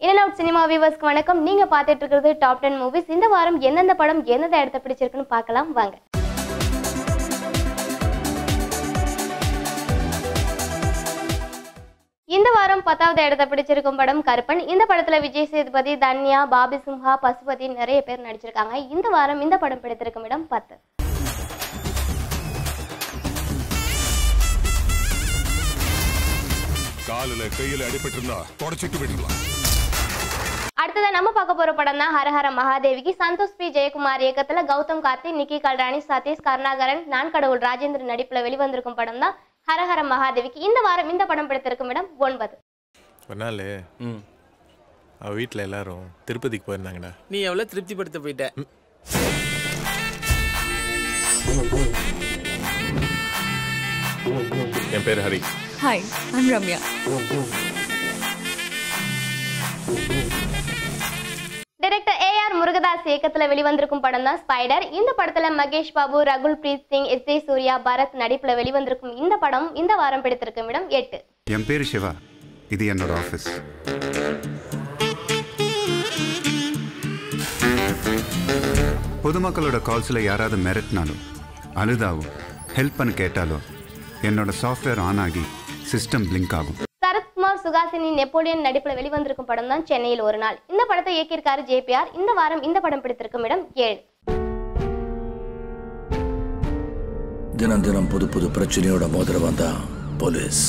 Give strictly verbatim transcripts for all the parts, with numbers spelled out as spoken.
In and out cinema viewers க்கு வணக்கம். நீங்க பார்த்துட்டு இருக்கிறது டாப் ten மூவிஸ். இந்த வாரம் என்னென்ன படம் என்னென்ன இடத்தை பிடிச்சிருக்குன்னு பார்க்கலாம் வாங்க. இந்த வாரம் பத்தாவது இடத்தை பிடிச்சிருக்கும் படம் கருப்பன். இந்த படத்துல விஜய் சேதுபதி, தன்யா, பாபி சிம்ஹா, பசுபதி நிறைய பேர் நடிச்சிருக்காங்க. இந்த வாரம் இந்த படம் பிடித்திருக்கும் இடம் பத்து. காலில கையில அடிபட்டிருந்தா தொடச்சிட்டு விடலாம். அடுத்ததா நம்ம பார்க்க போற படம் தான் ஹரஹர மகாதேவிக்கு. சந்தோஷ் பி ஜெயக்குமார் இயக்கத்துல கௌதம் கார்த்திக், நிக்கி கல்ராணி, சதீஷ் கருணாகரன், நான் கடவுள் ராஜேந்திரன் நடிப்புல வெளிவந்திருக்கும் படம் தான் ஹரஹர மகாதேவிக்கு. இந்த வாரம் இந்த படம் பிடித்திருக்கும் இடம் ஒன்பது. ஒரு நாள் அவ வீட்டில் எல்லாரும் திருப்பதிக்கு போயிருந்தாங்கடா. நீ எவ்வளோ திருப்திப்படுத்த போயிட்ட? என் பேர் Hari. Hi, I'm Ramya. Director A R Murugadoss இயக்கத்துல வெளிவந்திருக்கும் படம் தான் ஸ்பைடர். இந்த படத்துல மகேஷ் பாபு, ரகுல் பிரீத் சிங், எஸ் ஜே சூர்யா, பரத் நடிப்புல வெளிவந்திருக்கும் இந்த படம் இந்த வாரம் பிடித்திருக்கும் இடம் எட்டு. என் பேரு சிவா, இது என்னோட ஆஃபீஸ். பொதுமக்களோட கால்ஸில் யாராவது மிரட்டினாலும் அழுதாவோ ஹெல்ப் பண்ண கேட்டாலோ என்னோட சாஃப்ட்வேர் ஆன் ஆகி சிஸ்டம் பிளிங்க் ஆகும். சரத்குமார், சுகாசினி, நெப்போலியன் நடிப்புல வெளிவந்திருக்கும் படம் தான் சென்னையில் ஒரு நாள். இந்த படத்தை இயக்கியிருக்காரு ஜே பி ஆர். இந்த வாரம் இந்த படம் பிடித்திருக்கும் இடம் ஏழு. தினம் தினம் புது புது பிரச்சனையோட மோதிர வந்தா போலீஸ்.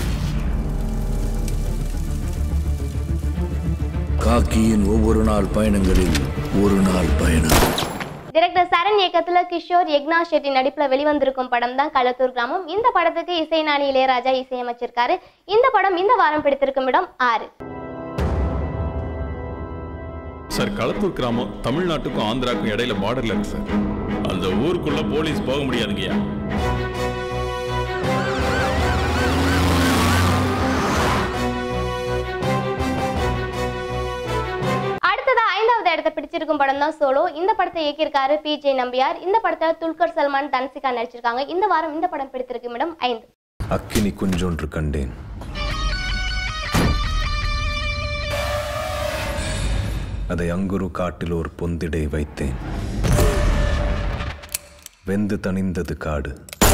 காக்கியின் ஒவ்வொரு நாள் பயணங்களில் ஒரு நாள் பயணம். டைரக்டர் சரண் இயக்கத்துல கிஷோர், யக்னா ஷெட்டி நடிப்புல வெளிவந்திருக்கும் படம் தான் களத்தூர் கிராமம். இந்த படத்துக்கு இசைஞானி இளையராஜா இசையமைச்சிருக்காரு. இந்த படம் இந்த வாரம் பிடித்திருக்கும் இடம் ஆறு. சார், களத்தூர் கிராமம் தமிழ்நாட்டுக்கும் ஆந்திராவுக்கும் இடையில பார்டர்ல இருக்கு சார். அந்த ஊருக்குள்ள போலீஸ் போக முடியாதுங்கய்யா. ஐந்தாவது இடத்தை பிடிச்சிருக்கும் படம் தான் சோலோ. இந்த படத்தை இயக்கியிருக்காரு பி ஜே நம்பியார். இந்த படத்துல துல்கர் சல்மான், தன்சிகா நடிச்சிருக்காங்க. இந்த வாரம் இந்த படம் பிடித்திருக்கும் இடம் ஐந்து. அக்கினி குஞ்சொன்று கண்டேன், அதை அங்குரு காட்டில் ஒரு பொந்திடை வைத்தேன், வெந்து தணிந்தது காடு,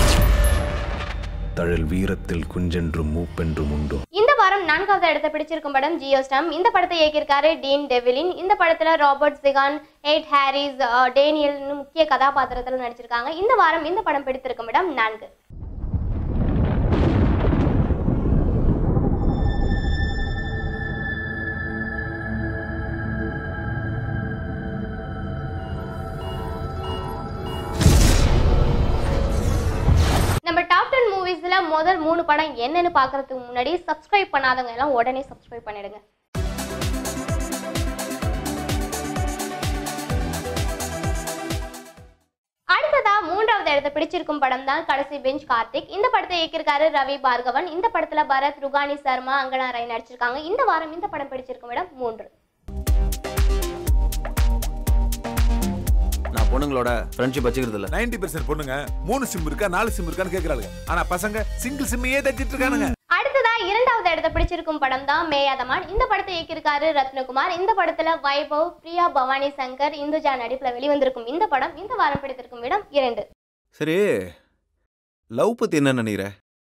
தழல் வீரத்தில் குஞ்சென்றும் மூப்பென்றும் உண்டோ. இந்த வாரம் நான்காவது இடத்தை பிடிச்சிருக்கும் படம் ஜியோ ஸ்டாம். இந்த படத்தை இயக்கியிருக்காரு டீன் டெவிலின். இந்த படத்துல Robert Sheehan, Ed Harris, Daniel முக்கிய கதாபாத்திரத்தில் நடிச்சிருக்காங்க. இந்த வாரம் இந்த படம் பிடித்திருக்கும் இடம் நான்கு. நம்ம டாப் டென் மூவிஸ்ல முதல் மூணு படம் என்னன்னு பார்க்கறதுக்கு முன்னாடி சப்ஸ்கிரைப் பண்ணாதவங்க எல்லாம் உடனே சப்ஸ்கிரைப் பண்ணிடுங்க. அடுத்ததா மூன்றாவது இடத்தை பிடிச்சிருக்கும் படம் தான் கடைசி பெஞ்ச் கார்த்திக். இந்த படத்தை இயக்கியிருக்காரு ரவி பார்கவன். இந்த படத்துல பரத், ருகானி சர்மா, அங்கனா ராய் நடிச்சிருக்காங்க. இந்த வாரம் இந்த படம் பிடிச்சிருக்கும் இடம் மூன்று. நான் பொண்ணுங்களோட ஃப்ரெண்ட்ஷிப் வச்சுக்கிறது இல்ல. நைன்டி பெர்சென்ட் பொண்ணுங்க மூணு சிம் இருக்கா நாலு சிம் இருக்கான்னு கேக்குறாங்க. ஆனா பசங்க சிங்கிள் சிம்மையே தச்சிட்டு இருக்கானுங்க. அடுத்ததா இரண்டாவது இடத்தை பிடிச்சிருக்கும் படம் தான் மேயாதமான். இந்த படத்தை இயக்கியிருக்காரு ரத்னகுமார். இந்த படத்துல வைபவ், பிரியா பவானி சங்கர், இந்துஜா நடிப்புல வெளிவந்திருக்கும் இந்த படம் இந்த வாரம் பிடித்திருக்கும் இடம் இரண்டு. சரி, லவ் பத்தி என்ன நினைக்கிற?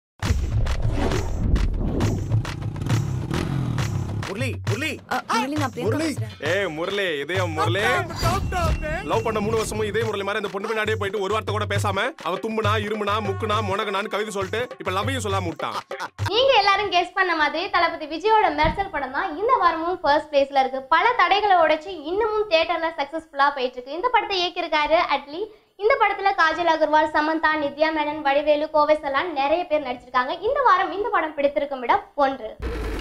முரளி முரளி முரளி நான் பிரியங்கா பேசுறேன். ஏய் முரளி, இதே முரளி லவ் பண்ண மூணு வருஷமும் இதே முரளி மாதிரி அந்த பொண்ணு பின்னாடியே போயிட்டு ஒரு வார்த்தை கூட பேசாம அவ தும்புனா, இருமுனா, முக்குனா, முனகனான்னு கவிதை சொல்லிட்டு இப்ப லவ்வையும் சொல்லாம விட்டான். நீங்க எல்லாரும் கெஸ் பண்ண மாதிரி தளபதி விஜயோட மெர்சல் படம் தான் இந்த வாரமும் ஃபர்ஸ்ட் பிளேஸ்ல இருக்கு. பல தடைகளை உடைச்சு இன்னமும் தியேட்டர்ல சக்சஸ்ஃபுல்லா போயிட்டு இருக்கு. இந்த படத்தை இயக்கியிருக்காரு அட்லி. இந்த படத்துல காஜல் அகர்வால், சமந்தா, நித்யா மேனன், வடிவேலு, கோவை சலான் நிறைய பேர் நடிச்சிருக்காங்க. இந்த வாரம் இந்த படம் பிடித்திருக்கும் இடம் ஒன்று.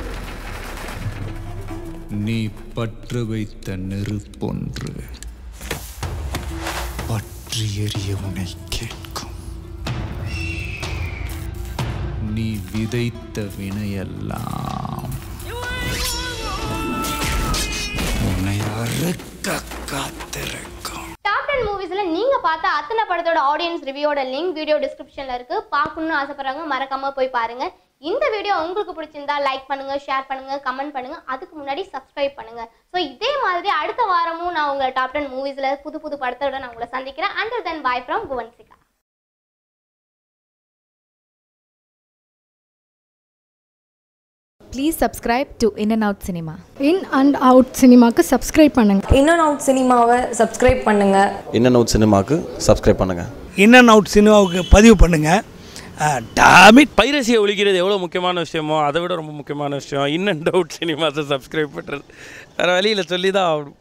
நீ பற்ற வைத்த நெருப்பொன்று பற்றி எறிய உன்னை கேட்கும். நீ விதைத்த வினையெல்லாம் உன்னை அறுக்க காத்திருக்கும். டாப் டென் மூவிஸ்ல நீங்க பார்த்த அத்தனை படத்தோட ஆடியன்ஸ் ரிவ்யூவோட லிங்க் வீடியோ டிஸ்கிரிப்ஷன்ல இருக்கு. பார்க்கணும்னு ஆசைப்படுறவங்க மறக்காம போய் பாருங்க. இந்த வீடியோ உங்களுக்கு பிடிச்சிருந்தா லைக் பண்ணுங்க, ஷேர் பண்ணுங்க, கமெண்ட் பண்ணுங்க. அதுக்கு முன்னாடி சப்ஸ்கிரைப் பண்ணுங்க. ஸோ இதே மாதிரி அடுத்த வாரமும் நான் உங்களை டாப் டென் மூவிஸ்ல புது புது படத்தோட நான் உங்களை சந்திக்கிறேன். Until then, bye from Bhuvansika. Please subscribe to In and Out Cinema. In and Out சினிமாக்கு சப்ஸ்கிரைப் பண்ணுங்க. In and Out சினிமாவை சப்ஸ்கிரைப் பண்ணுங்க. In and Out சினிமாக்கு சப்ஸ்கிரைப் பண்ணுங்க. In and Out சினிமாவுக்கு பதிவு பண்ணுங்க. டாமிட் பைரசியை ஒழிக்கிறது எவ்வளோ முக்கியமான விஷயமோ அதை விட ரொம்ப முக்கியமான விஷயம் இன் அண்ட் அவுட் சினிமாஸை சப்ஸ்கிரைப் பண்ணுறது. வேறு வழியில் சொல்லி தான் ஆகணும்.